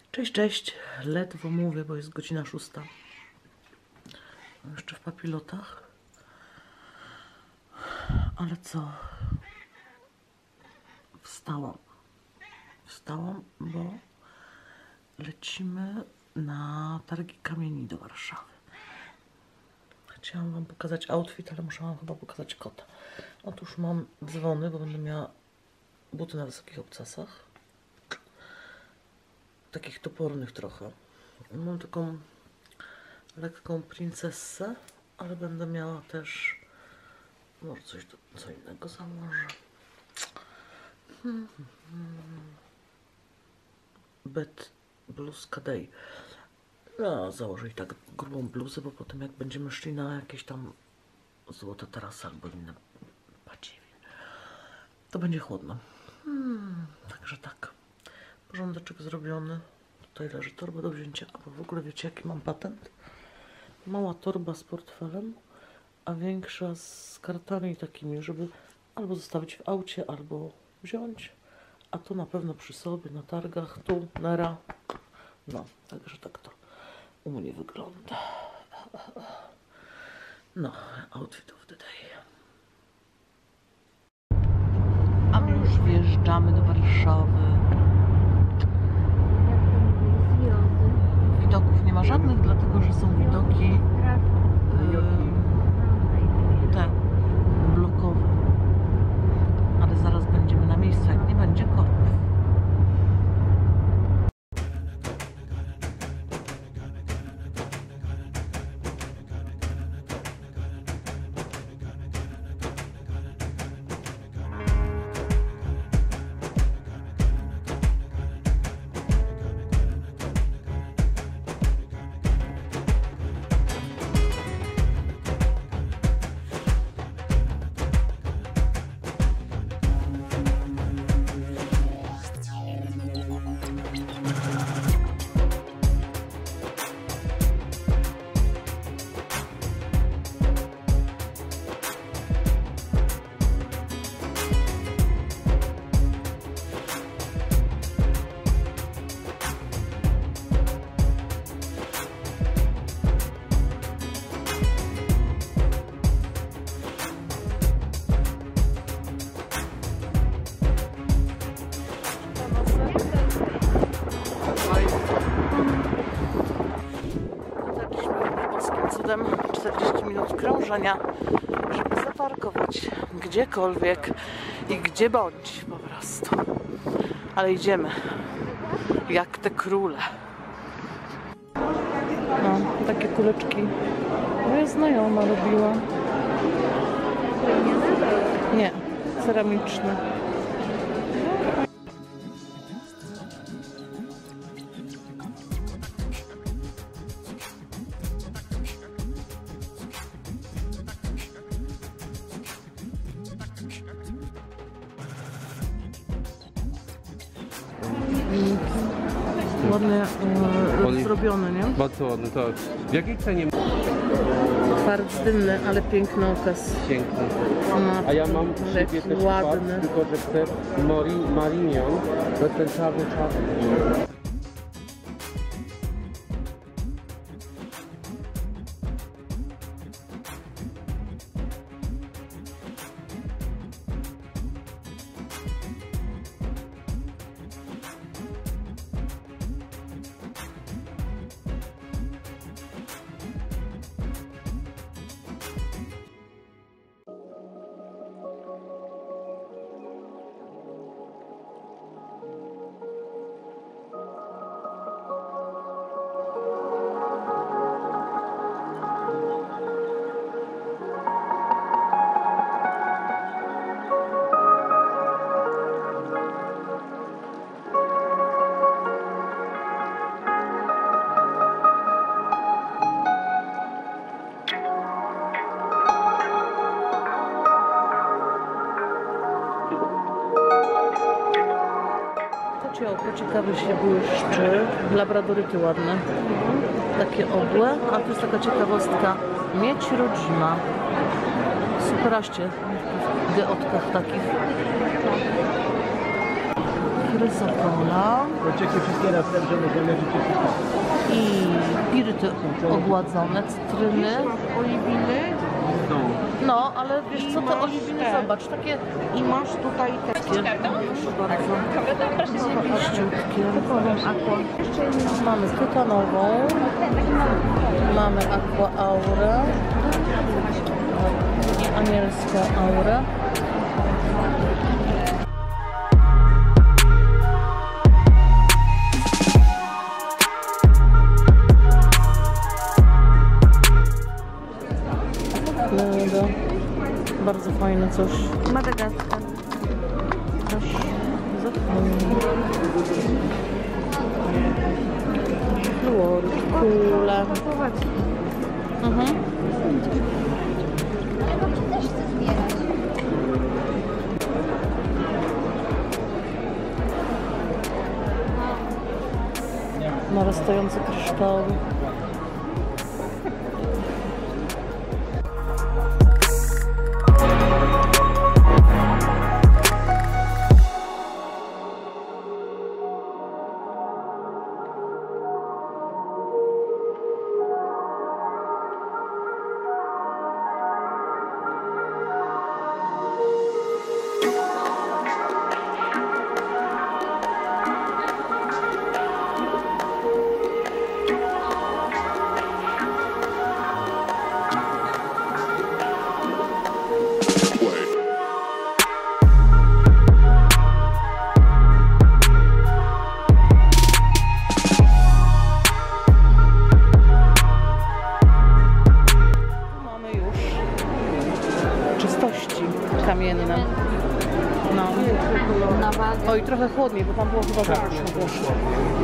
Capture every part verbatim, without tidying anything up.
Cześć, cześć. Ledwo mówię, bo jest godzina szósta. Jeszcze w papilotach. Ale co? Wstałam. Wstałam, bo lecimy na targi kamieni do Warszawy. Chciałam wam pokazać outfit, ale muszę wam chyba pokazać kota. Otóż mam dzwony, bo będę miała buty na wysokich obcasach. Takich topornych trochę. Mam taką lekką princessę, ale będę miała też może coś do, co innego założę. Hmm, hmm. Bet bluzka day. No, założę i tak grubą bluzę, bo potem jak będziemy szli na jakieś tam złote tarasy albo inne badziewie, to będzie chłodno. Hmm, także tak. Porządeczek zrobiony. Tutaj leży torba do wzięcia. A w ogóle wiecie, jaki mam patent? Mała torba z portfelem, a większa z kartami takimi, żeby albo zostawić w aucie, albo wziąć. A tu na pewno przy sobie, na targach, tu, nera. No, także tak to u mnie wygląda. No, outfit of the day. A my już wjeżdżamy do Warszawy. Widoków nie ma żadnych, dlatego że są widoki yy, te blokowe. Ale zaraz będziemy na miejscu, jak nie będzie korków. czterdzieści minut krążenia, żeby zaparkować gdziekolwiek i gdzie bądź po prostu. Ale idziemy jak te króle. No, takie kuleczki moja znajoma robiła. Nie, ceramiczne. Ładnie e, zrobione, nie? Bardzo ładne, tak. W jakiej cenie? Twarzdynny, ale piękny okaz. Piękny. No, a ja mam siebie też ładny. Płat, tylko że chcę Marignon, to ten czarny czarny. Ciałko ciekawy się błyszczy, labradoryty ładne, takie obłe, a tu jest taka ciekawostka, miedź rodzima, superaście w geotkach takich. espresso cola Wojciechie wszystkie następne możemy życzyć. i piryty ogładzone, cytryny, oliwiny. No, ale wiesz co, te oliwiny, zobacz, takie I masz tutaj te... proszę bardzo, piściutkie. Mamy tytanową, mamy aqua aurę i anielską aurę. Lodo. Bardzo fajne coś. Madagaskar. Też za fajne. Fluory, kule. Mhm. Narastające kryształy. Kamienne. No. Oj, trochę chłodniej, bo tam było chyba za późno.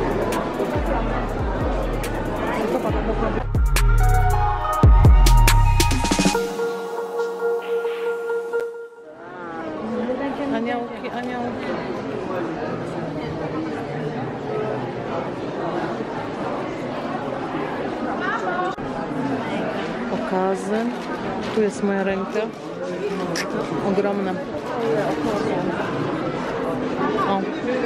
Aniołki, aniołki. Pokazy. Tu jest moja ręka. Ogromna. O.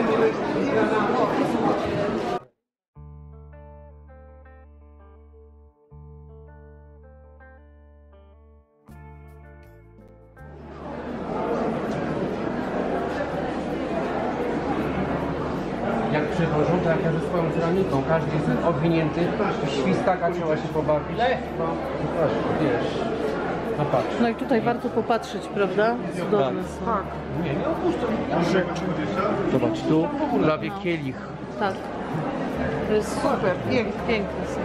Jak przychodzą, to jak ja ze swoją ceramiką, każdy jest odwinięty, świstaka trzeba się pobawić. No, proszę, wiesz. No patrz. No i tutaj warto popatrzeć, prawda? Cudowne są. Tak. Nie, nie opuszczam rzeczy. Zobacz, tu prawie kielich. Tak. To jest super, piękne, piękne są.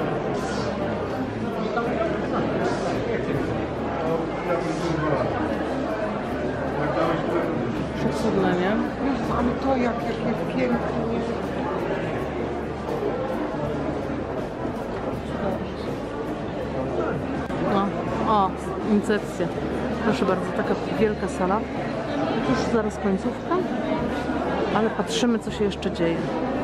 Przecudne, nie? Ale to jak, jakie pięknie. No, o, incepcja. Proszę bardzo, taka wielka sala. Już zaraz końcówka, ale patrzymy, co się jeszcze dzieje.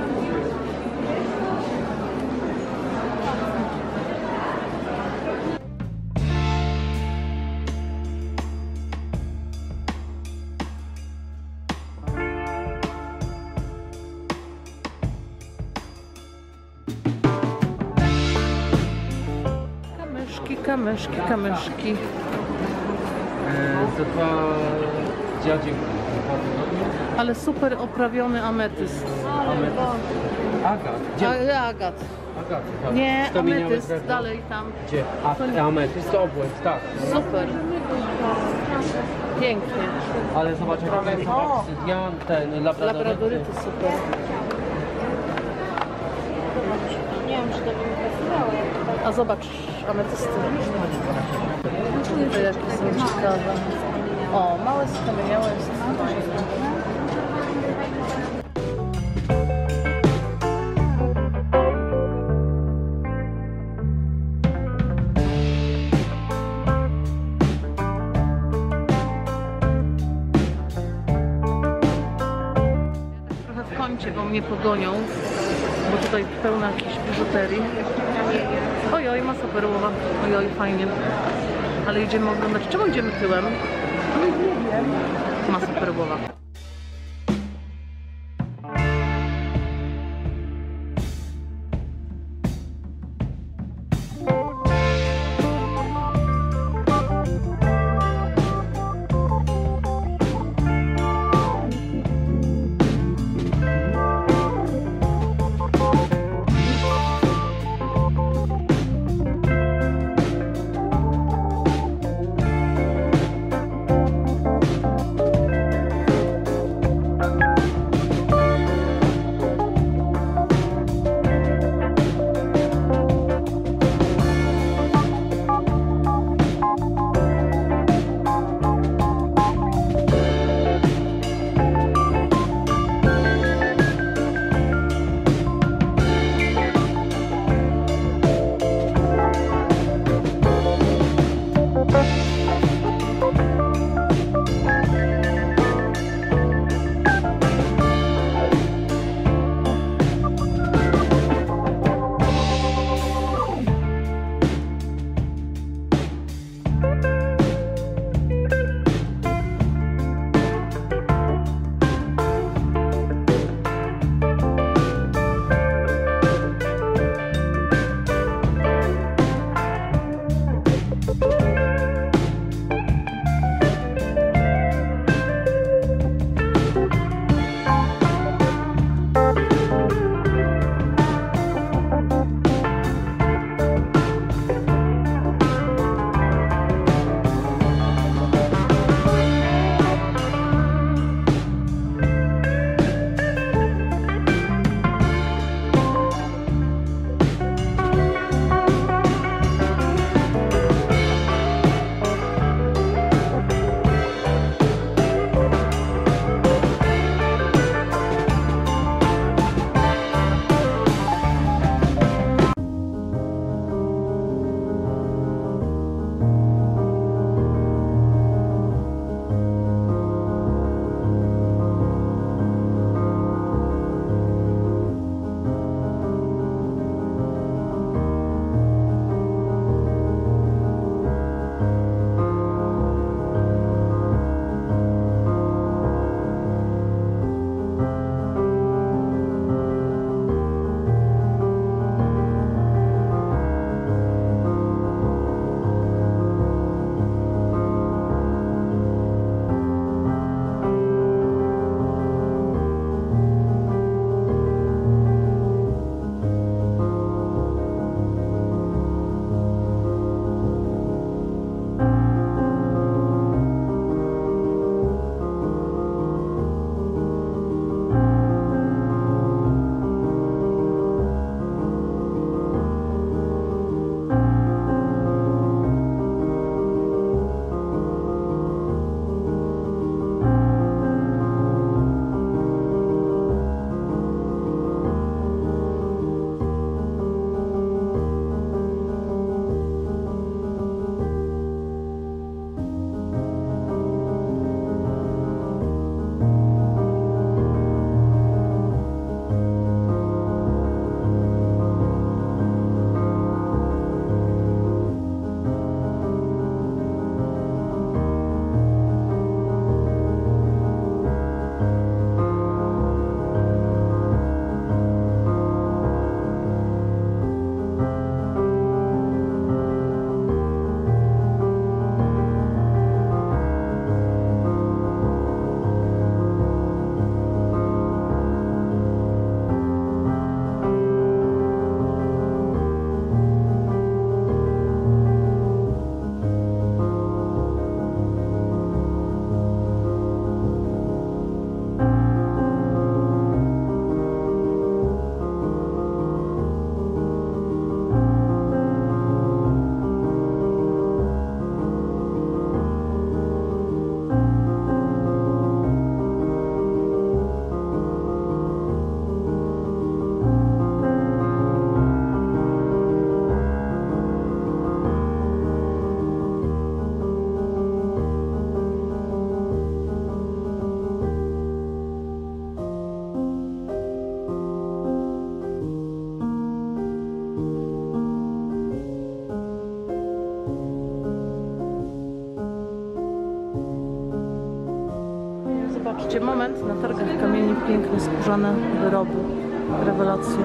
Kamyszki, kamyszki, kamyszki. Za dwa dziadzie. Ale super oprawiony ametyst. Agat. Gdzie? A, agat. Agat, tak. Nie, Kamieniowe ametyst, drewno. dalej tam. Gdzie? A, ametyst to obłęd, tak. Super. Pięknie. Ale zobacz, jak to jest obsydian, ten labradoryty. Labradoryty super. Nie wiem, czy to bym pasowało. A zobacz, ametysty. To jakie są ciekawe. O, małe skamieniałe jest. Trochę w kącie, bo mnie pogonią, bo tutaj pełno jakiejś biżuterii. Ojoj, masa perłowa. Ojoj, fajnie. Ale idziemy oglądać. Czemu idziemy tyłem? Masa perłowa. Zobaczcie, moment, na targach kamieni piękne, skórzane wyroby. Rewelacje.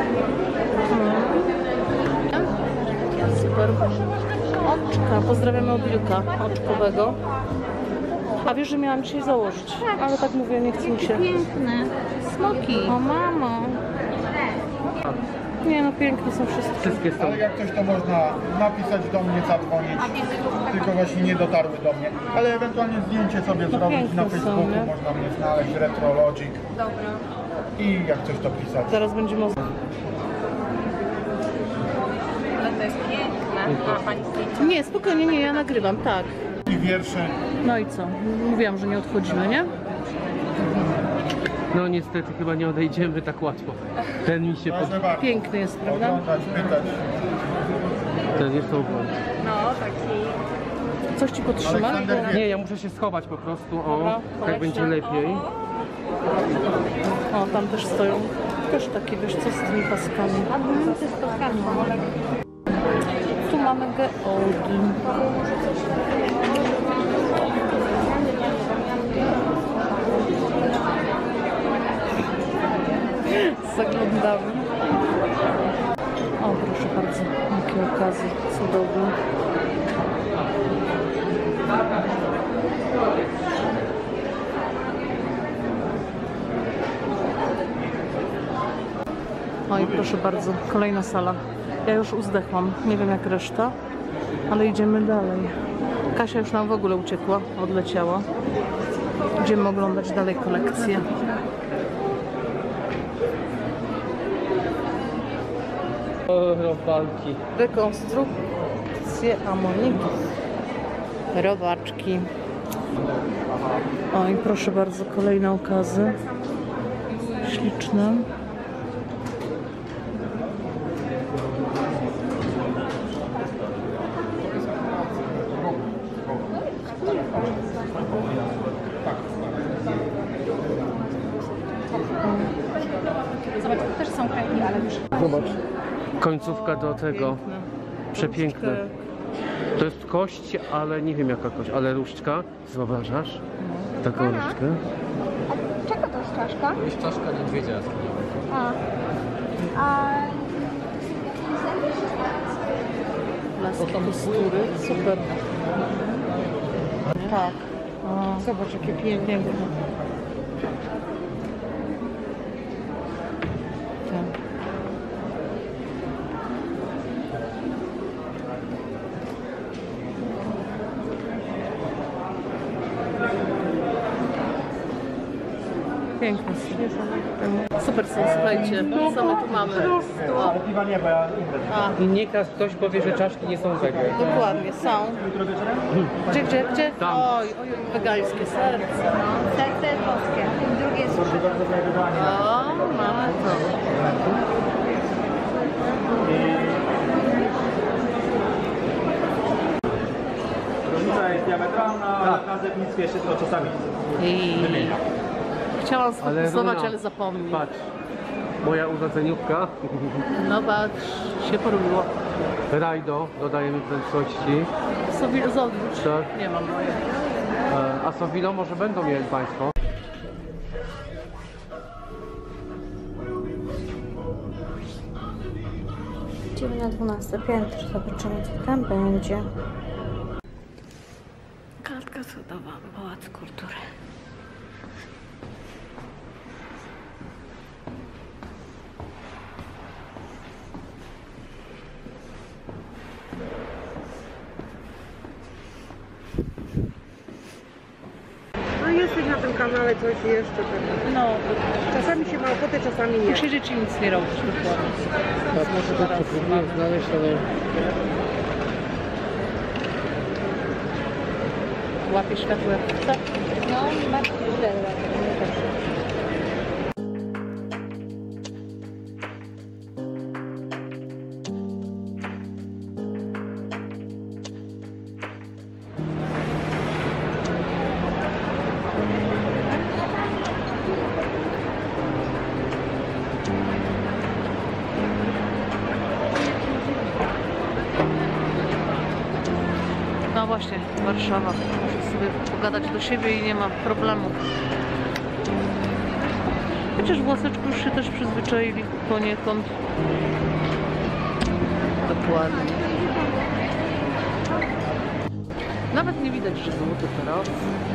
Hmm. Super. Oczka, pozdrawiamy od Wilka oczkowego. A wiesz, że miałam dzisiaj założyć, ale tak mówię, nie chce mi się. Piękne. Smoki. O mamo. Nie no, piękne są wszystkie. Wszystkie są. Ale jak coś to można napisać do mnie, zadzwonić, tylko właśnie nie dotarły do mnie. Ale ewentualnie zdjęcie sobie zrobić piękne na są, Facebooku, nie? można mnie znaleźć, Retrologic. Dobra. I jak coś to pisać. Zaraz będziemy... Ale to jest piękne. Ma pani zdjęcie? Nie, spokojnie, nie, ja nagrywam, tak. I wiersze. No i co? Mówiłam, że nie odchodzimy, nie? No niestety chyba nie odejdziemy tak łatwo. Ten mi się pod... Proszę bardzo. Piękny jest, prawda? Oglądać, pytać. Ten jest super. No, taki. Coś ci podtrzyma? Aleksander wie. Nie, ja muszę się schować po prostu, o, Dobra, tak będzie lepiej. O, tam też stoją. Też takie, wiesz co, z tymi paskami. A to jest spotkanie. Tu mamy geody. Zaglądamy. O, proszę bardzo, jakie okazje cudowne. Oj, proszę bardzo, kolejna sala. Ja już uzdechłam, nie wiem jak reszta, ale idziemy dalej. Kasia już nam w ogóle uciekła, odleciała. Idziemy oglądać dalej kolekcję. O, robaki. Rekonstrukcje amonitów. Robaczki. Oj, proszę bardzo, kolejne okazy. Śliczne. Zobacz, to też są krajki, ale już. Zobacz. Końcówka do tego. Piękne. Przepiękne. To jest kość, ale nie wiem jaka kość, ale różdżka. Zauważasz? Taką różdżkę. A czego to jest czaszka? Jest czaszka niedźwiedzia. A. A. Laski, kostury. Super. Tak. O, Zobacz, jakie piękne. piękne. Tak. Piękne są. Super są, słuchajcie. Co my tu mamy? O, Piwa nie, bo ja umrę. a, I nie każdy ktoś powie, że czaszki nie są wege. dokładnie, są. Gdzie, gdzie, gdzie? Tam. Oj, oj, oj, wegańskie serce. Serce jest boskie. Drugie jest O, mamy to. Różnica jest diametralna, ale w nazewnictwie jeszcze tylko czasami I... Chciałam Ale sfokusować, Runa, ale zapomnij. Patrz. Moja urodzeniówka. No patrz, się porobiło. Rajdo, dodajemy prędkości. Sobie odwróć. Tak. Nie mam. E, A Sowilo może będą mieli Państwo. Idziemy na dwunaste piętro, zobaczymy co tam będzie. Kartka cudowa, Pałac Kultury. No jesteś na tym kanale coś jeszcze pewnie. No, Czasami się ma ochotę, czasami nie. siedzieć i nic nie robić dokładnie. Tak, może to próbuję znaleźć, ale... Łapie światło jak chce. No, bardzo źle. No właśnie, Warszawa. Muszę sobie pogadać do siebie i nie ma problemu. Chociaż w Łaseczku już się też przyzwyczaili poniekąd. Dokładnie. Nawet nie widać, że złoty teraz.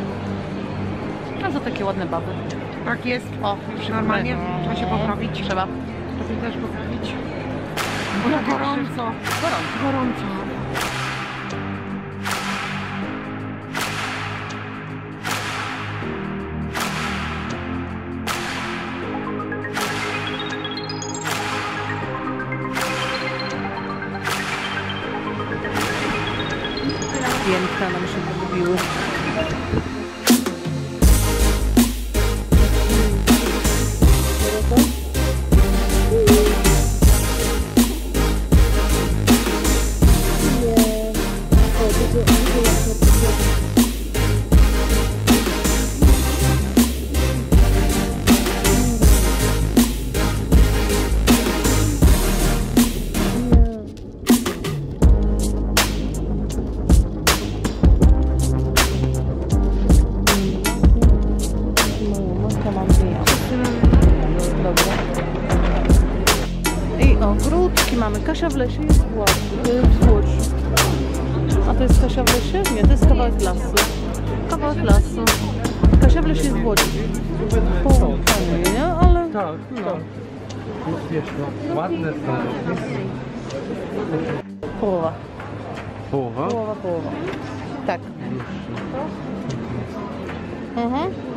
A za takie ładne baby. Tak jest. O, już się Normalnie poprawi. trzeba się poprawić. Trzeba. Trzeba też poprawić. Bo na gorąco. Gorąco. Gorąco. Piętka nam się pogubiły. Dobra. I ogródki mamy. Kasia w lesie jest w Łodzi. W Łodzi. A to jest Kasia w lesie? Nie, to jest kawałek lasu. Kawałek lasu. Kasia w lesie jest w Łodzi. Fajnie, nie? Ale... Tak, no. tak. No wiesz, no, ładne są. Połowa. Połowa? Połowa, połowa. Tak. Mhm.